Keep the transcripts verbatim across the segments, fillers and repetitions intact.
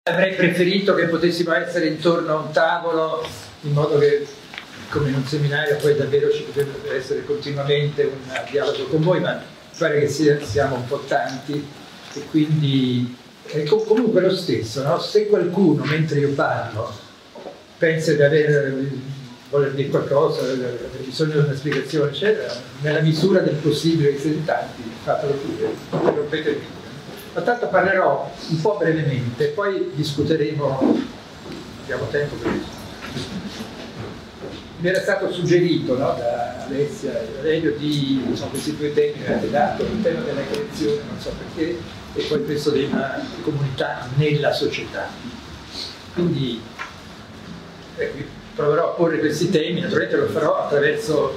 Avrei preferito che potessimo essere intorno a un tavolo, in modo che, come in un seminario, poi davvero ci potrebbe essere continuamente un dialogo con voi, ma pare che sia, siamo un po' tanti e quindi è comunque lo stesso, no? Se qualcuno, mentre io parlo, pensa di aver, voler dire qualcosa, aver bisogno di una spiegazione, eccetera, nella misura del possibile che siete tanti, fatelo pure, rompete il micro. Ma tanto parlerò un po' brevemente, poi discuteremo, abbiamo tempo per questo. Mi era stato suggerito, no, da Alessia e Valerio di, insomma, questi due temi che avete dato, il tema della creazione, non so perché, e poi questo della comunità nella società. Quindi eh, proverò a porre questi temi, naturalmente lo farò attraverso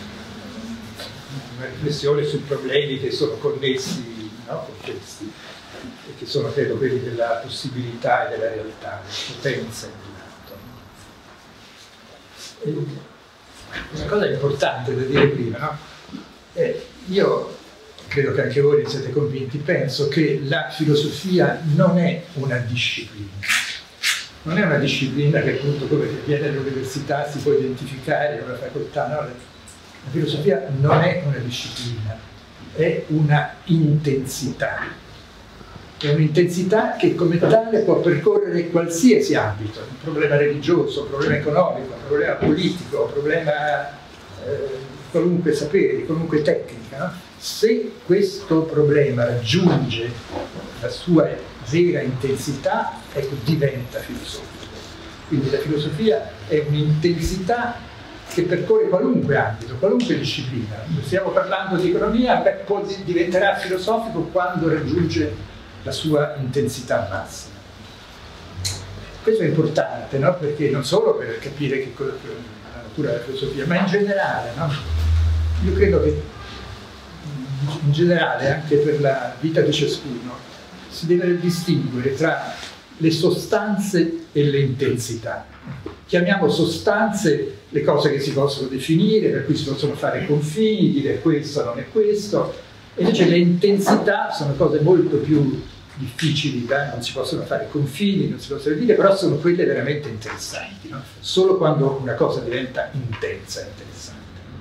una riflessione sui problemi che sono connessi, no, con questi, e che sono, credo, quelli della possibilità e della realtà, della potenza e dell'atto. Una cosa importante da dire prima, no? Eh, io credo che anche voi ne siete convinti, penso che la filosofia non è una disciplina, non è una disciplina che appunto come viene all'università si può identificare in una facoltà, no? La filosofia non è una disciplina, è una intensità. È un'intensità che come tale può percorrere qualsiasi ambito, un problema religioso, un problema economico, un problema politico, un problema eh, qualunque sapere, qualunque tecnica. No? Se questo problema raggiunge la sua vera intensità, ecco, diventa filosofico. Quindi la filosofia è un'intensità che percorre qualunque ambito, qualunque disciplina. Stiamo parlando di economia, beh, poi diventerà filosofico quando raggiunge la sua intensità massima. Questo è importante, no? Perché non solo per capire che cosa è la natura della filosofia, ma in generale, no? Io credo che in generale, anche per la vita di ciascuno, si deve distinguere tra le sostanze e le intensità. Chiamiamo sostanze le cose che si possono definire, per cui si possono fare confini, dire questo non è questo, e invece le intensità sono cose molto più difficili, eh? Non si possono fare confini, non si possono dire, però sono quelle veramente interessanti, no? Solo quando una cosa diventa intensa è interessante.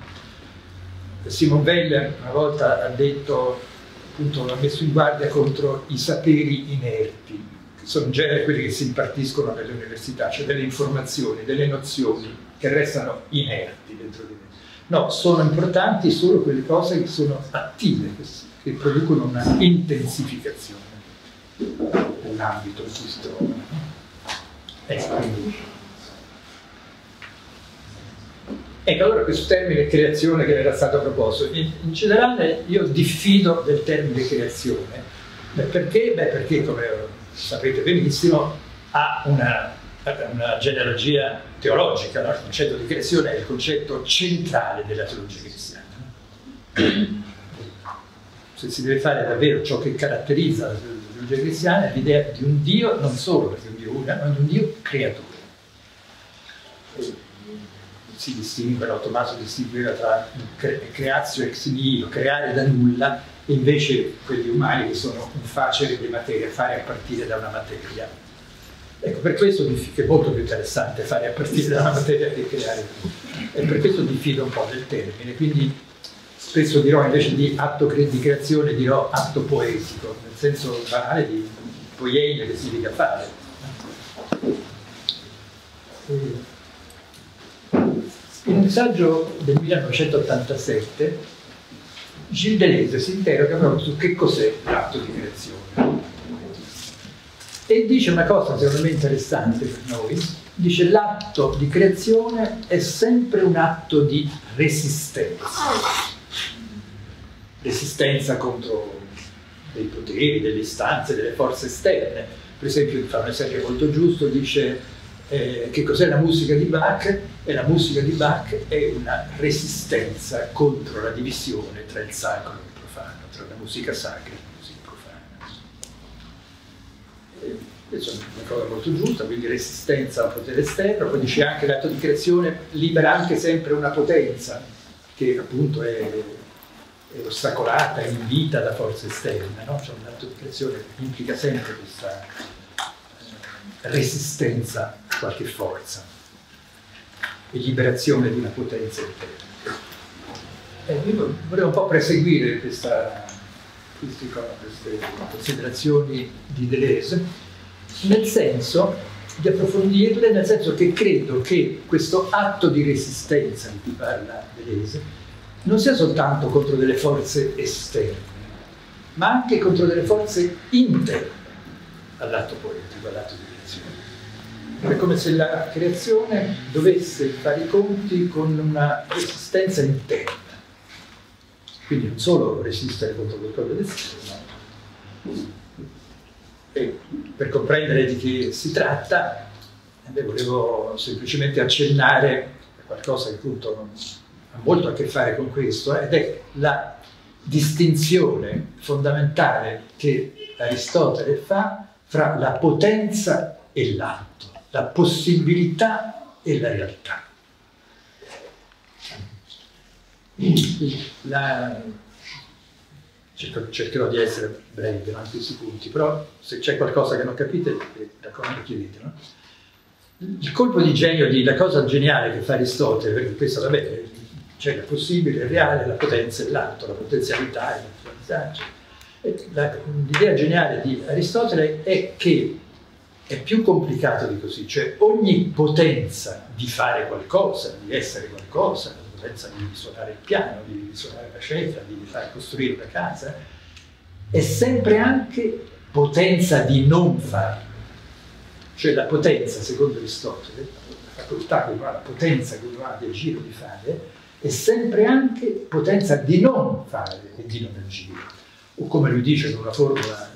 Simon Weil una volta ha detto, appunto, ha messo in guardia contro i saperi inerti, che sono in genere quelli che si impartiscono nelle università, cioè delle informazioni, delle nozioni che restano inerti dentro di me. No, sono importanti solo quelle cose che sono attive, che producono una intensificazione dell'ambito in cui si trovano. Ecco, quindi. Ecco, allora questo termine creazione che era stato proposto, in, in generale io diffido del termine creazione. Beh, perché? Beh, perché, come sapete benissimo, ha una, una genealogia teologica, no? Il concetto di creazione è il concetto centrale della teologia cristiana. Se si deve fare davvero ciò che caratterizza la teologia cristiana è l'idea di un Dio, non solo perché è un Dio una, ma di un Dio creatore. Si distingue, no? Tommaso distingueva tra cre creatio ex nihilo, creare da nulla, e invece quelli umani che sono un facere di materia, fare a partire da una materia. Ecco, per questo che è molto più interessante fare a partire da una materia che creare. E per questo diffido un po' del termine, quindi spesso dirò invece di atto di creazione, dirò atto poetico, nel senso banale di poieia, che significa fare. In un saggio del millenovecentottantasette Gilles Deleuze si interroga proprio su che cos'è l'atto di creazione e dice una cosa secondo me interessante per noi. Dice: l'atto di creazione è sempre un atto di resistenza, resistenza contro dei poteri, delle istanze, delle forze esterne. Per esempio, fa un esempio molto giusto, dice Eh, che cos'è la musica di Bach? E la musica di Bach è una resistenza contro la divisione tra il sacro e il profano, tra la musica sacra e la musica profana. E questa è una cosa molto giusta, quindi resistenza al potere esterno. Poi dice anche l'atto di creazione libera anche sempre una potenza che appunto è, è ostacolata, è inibita da forze esterne, no? Cioè l'atto di creazione implica sempre questa resistenza a qualche forza e liberazione di una potenza interna. E io volevo un po' proseguire questa, queste, queste considerazioni di Deleuze, nel senso di approfondirle, nel senso che credo che questo atto di resistenza di cui parla Deleuze non sia soltanto contro delle forze esterne, ma anche contro delle forze interne all'atto poetico, all'atto di creazione. È come se la creazione dovesse fare i conti con una resistenza interna. Quindi non solo resistere contro qualcosa d'esterno, e per comprendere di che si tratta, eh, volevo semplicemente accennare a qualcosa che appunto ha molto a che fare con questo, ed è la distinzione fondamentale che Aristotele fa fra la potenza e l'atto, la possibilità e la realtà. La... Cerco, cercherò di essere breve in questi punti, però se c'è qualcosa che non capite, raccomando, chiedete, no? Il colpo di genio, di, la cosa geniale che fa Aristotele, perché questo, vabbè, c'è il possibile, il reale, la potenza e l'atto, la potenzialità e l'attualità. L'idea geniale di Aristotele è che è più complicato di così, cioè ogni potenza di fare qualcosa, di essere qualcosa, la potenza di suonare il piano, di suonare la cefra, di far costruire una casa, è sempre anche potenza di non farlo. Cioè la potenza, secondo Aristotele, la facoltà che uno ha, la potenza che uno ha di agire o di fare, è sempre anche potenza di non fare e di non agire. O come lui dice in una formula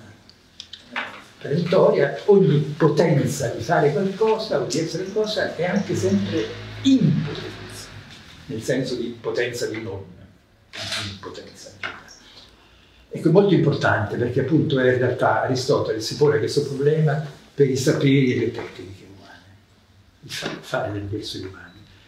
perentoria, ogni potenza di fare qualcosa o di essere qualcosa è anche sempre impotenza, nel senso di potenza di non, impotenza. Ecco, è molto importante perché appunto è in realtà Aristotele si pone questo problema per i saperi e le tecniche umane, il fare degli esseri umani.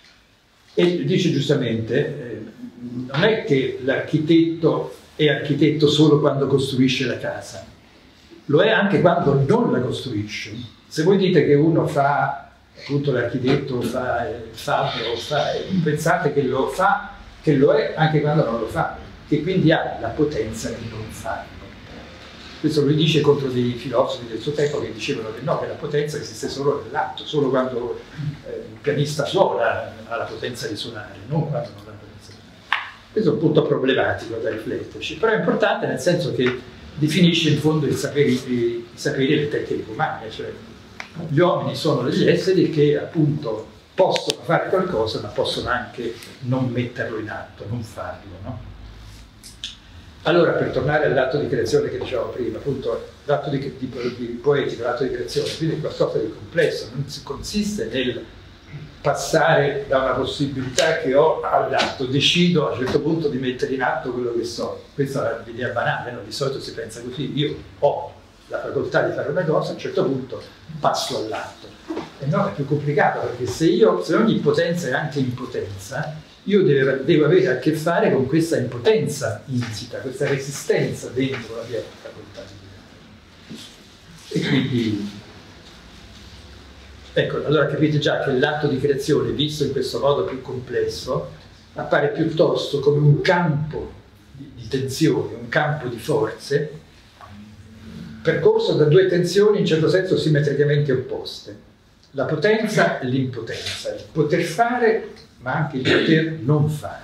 E dice giustamente, eh, non è che l'architetto è architetto solo quando costruisce la casa, lo è anche quando non la costruisce. Se voi dite che uno fa, appunto l'architetto fa il fabbro, fa, pensate che lo fa, che lo è anche quando non lo fa, che quindi ha la potenza di non farlo. Questo lui dice contro dei filosofi del suo tempo che dicevano che no, che la potenza esiste solo nell'atto, solo quando eh, il pianista suona ha la potenza di suonare, non quando non ha la potenza di suonare. Questo è un punto problematico da rifletterci, però è importante nel senso che definisce in fondo i saperi, i saperi e le tecniche umane, cioè gli uomini sono degli esseri che appunto possono fare qualcosa ma possono anche non metterlo in atto, non farlo, no? Allora, per tornare all'atto di creazione che dicevamo prima, appunto l'atto di, di, di poetico, l'atto di creazione, quindi è qualcosa di complesso, non si consiste nel passare da una possibilità che ho all'atto, decido a un certo punto di mettere in atto quello che so. Questa è l'idea banale, no? Di solito si pensa così, io ho la facoltà di fare una cosa, a un certo punto passo all'atto. E no, è più complicato perché se, io, se ogni potenza è anche impotenza, io devo, devo avere a che fare con questa impotenza insita, questa resistenza dentro la mia facoltà di creare. E quindi, ecco, allora capite già che l'atto di creazione, visto in questo modo più complesso, appare piuttosto come un campo di, di tensioni, un campo di forze, percorso da due tensioni in certo senso simmetricamente opposte. La potenza e l'impotenza, il poter fare ma anche il poter non fare.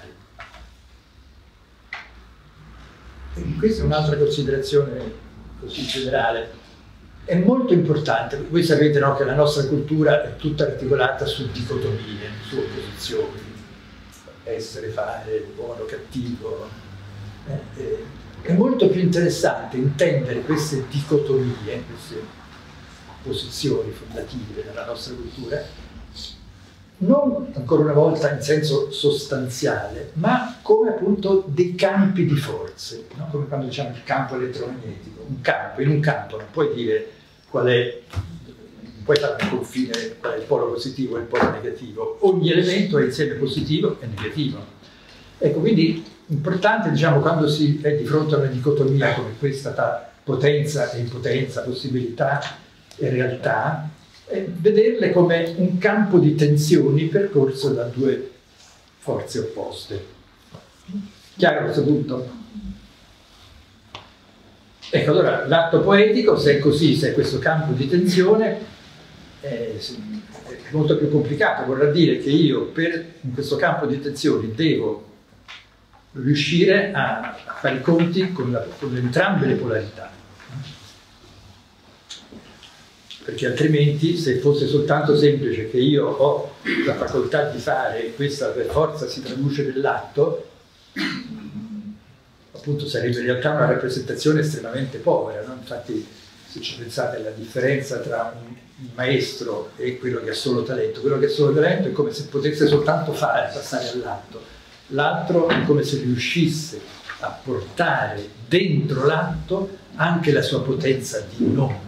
E questa è un'altra considerazione così generale. È molto importante, voi sapete, no, che la nostra cultura è tutta articolata su dicotomie, su opposizioni, essere, fare, buono, cattivo. Eh, eh, è molto più interessante intendere queste dicotomie, queste posizioni fondative della nostra cultura, non ancora una volta in senso sostanziale, ma come appunto dei campi di forze, no? Come quando diciamo il campo elettromagnetico, un campo, in un campo non puoi dire qual è, non puoi fare un confine, qual è il polo positivo e il polo negativo, ogni elemento è insieme positivo e negativo. Ecco, quindi importante, diciamo, quando si è di fronte a una dicotomia come questa tra potenza e impotenza, possibilità e realtà, e vederle come un campo di tensioni percorso da due forze opposte. Chiaro questo punto? Ecco, allora l'atto poetico, se è così, se è questo campo di tensione, è, è molto più complicato. Vorrà dire che io, per, in questo campo di tensioni, devo riuscire a, a fare i conti con, la, con entrambe le polarità. Perché altrimenti, se fosse soltanto semplice che io ho la facoltà di fare e questa per forza si traduce nell'atto, appunto sarebbe in realtà una rappresentazione estremamente povera, no? Infatti, se ci pensate alla differenza tra un maestro e quello che ha solo talento, quello che ha solo talento è come se potesse soltanto fare, passare all'atto, l'altro è come se riuscisse a portare dentro l'atto anche la sua potenza di non.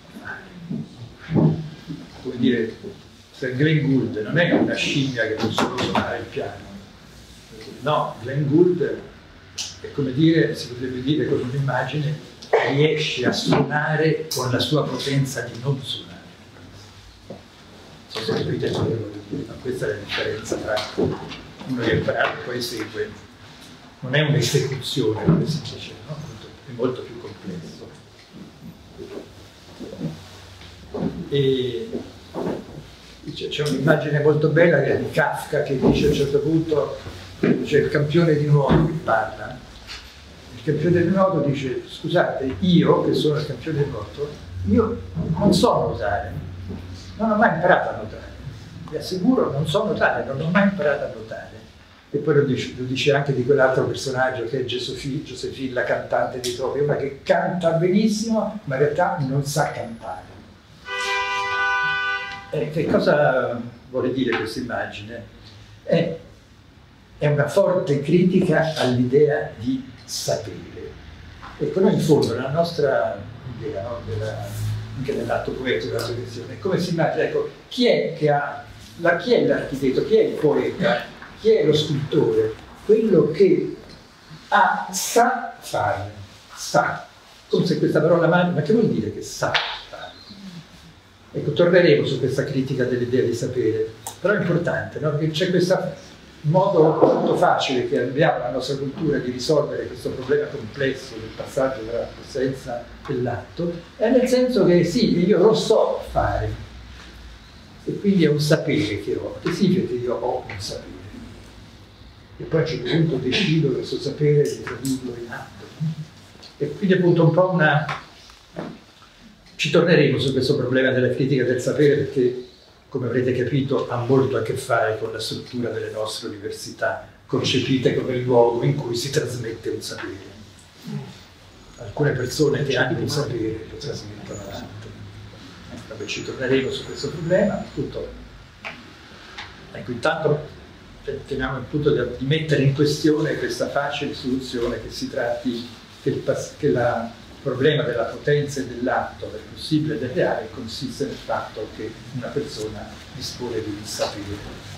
Come dire, Sir Glenn Gould non è una scimmia che può solo suonare il piano, no, Glenn Gould è come dire, si potrebbe dire con un'immagine, riesce a suonare con la sua potenza di non suonare. Non so se capite quello che voglio dire, ma questa è la differenza tra uno che impara e poi segue. Non è un'esecuzione come si dice, no? È molto più complesso. E c'è un'immagine molto bella che è di Kafka che dice a un certo punto, c'è il campione di nuoto che parla, il campione di nuoto dice: scusate, io che sono il campione di nuoto, io non so nuotare, non ho mai imparato a nuotare, vi assicuro, non so nuotare, non ho mai imparato a nuotare. E poi lo dice, lo dice anche di quell'altro personaggio che è Josephine, la cantante di Tokyo, una che canta benissimo ma in realtà non sa cantare. Eh, che cosa vuole dire questa immagine? È, è una forte critica all'idea di sapere. Ecco, noi in fondo la nostra idea, no, della, anche nell'atto poetico della tradizione, è come si immagina, ecco, chi è che ha, la, chi è l'architetto, chi è il poeta, chi è lo scultore? Quello che ha, sa fare, sa, come se questa parola magica, ma che vuol dire che sa? Ecco, torneremo su questa critica dell'idea di sapere, però è importante, no? Perché c'è questo modo molto facile che abbiamo nella nostra cultura di risolvere questo problema complesso del passaggio tra la coscienza e l'atto, è nel senso che sì, io lo so fare, e quindi è un sapere che ho. Che significa che io ho un sapere? E poi a un certo punto decido questo sapere di tradurlo in atto. E quindi appunto un po' una... Ci torneremo su questo problema della critica del sapere perché, come avrete capito, ha molto a che fare con la struttura delle nostre università, concepite come il luogo in cui si trasmette un sapere. Alcune persone che hanno un sapere lo trasmettono all'altro. Vabbè, ci torneremo su questo problema. Tutto. Ecco, intanto teniamo il punto di mettere in questione questa facile soluzione che si tratti che, il, che la Il problema della potenza e dell'atto, del possibile e del reale, consiste nel fatto che una persona dispone di un sapere.